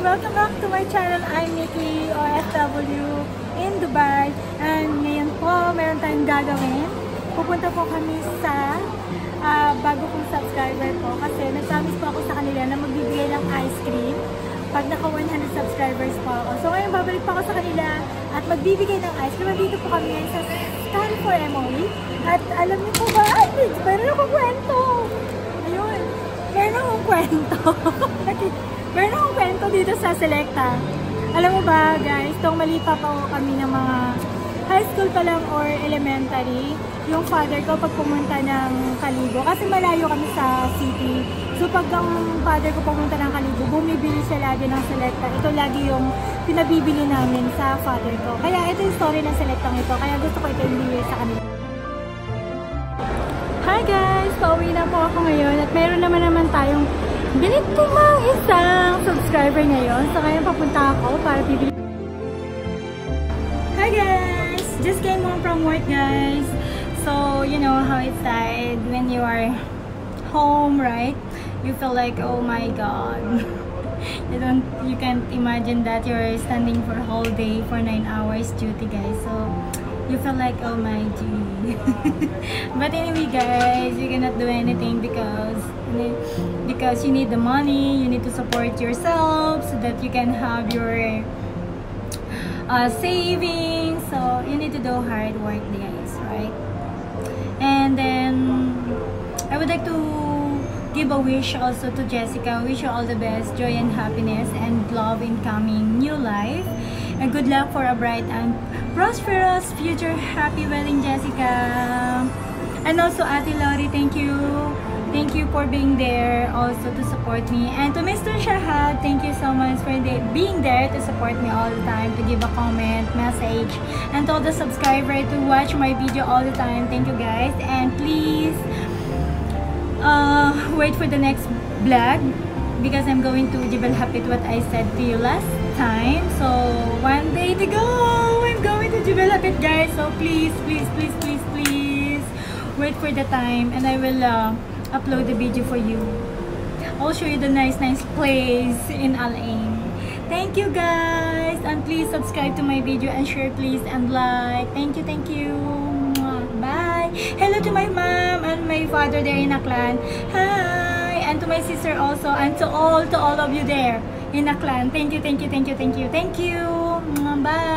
Welcome back to my channel. I'm Nikki, OFW in Dubai. And ngayon po, meron tayong gagawin. Pupunta po kami sa bago kong subscriber po kasi nag-promise po ako sa kanila na magbibigay ng ice cream pag naka 100 subscribers po ako. So ngayon babalik pa ako sa kanila at magbibigay ng ice cream. Dito po kami ngayon sa Stand for MOE. At alam niyo po ba, meron akong kwento. Ayun, meron akong kwento. Meron akong kwento dito sa Selecta. Alam mo ba guys, itong mali pa po kami ng mga high school pa lang or elementary, yung father ko pag pumunta ng Kalibo, kasi malayo kami sa city. So pag ang father ko pumunta ng Kalibo, bumibili siya lagi ng Selecta. Ito lagi yung pinabibili namin sa father ko. Kaya ito yung story ng Selecta ito. Kaya gusto ko ito ibigay sa kanila. Hi guys! Pauwi na po ako ngayon at meron naman tayong bilit ko mang isang subscriber ngayon. So ngayon papunta ako para bibili. Hi guys! Just came home from work guys. So you know how it's like when you are home, right? You feel like, oh my god. You can't imagine that you're standing for a whole day for 9 hours duty guys. So you feel like, oh my gee. But anyway guys, you cannot do anything because you need the money, you need to support yourself so that you can have your savings. So you need to do hard work guys, right? And then I would like to give a wish also to Jessica. Wish you all the best, joy and happiness and love in coming new life. And good luck for a bright and prosperous future. Happy wedding, Jessica. And also Ate Lori, thank you. Thank you for being there also to support me. And to Mr. Shahad, thank you so much for being there to support me all the time, to give a comment, message. And to all the subscribers to watch my video all the time. Thank you guys. And please wait for the next vlog because I'm going to Jebel Hapit what I said to you last time. So one day to go. I'm going to Jebel Hapit guys. So please wait for the time and I will upload the video for you. I'll show you the nice place in Al Ain. Thank you guys and please subscribe to my video and share please and like. Thank you. Bye. Hello to my mom and my father there in Aklan. Hi. And to my sister also and to all of you there in Aklan. Thank you. Bye.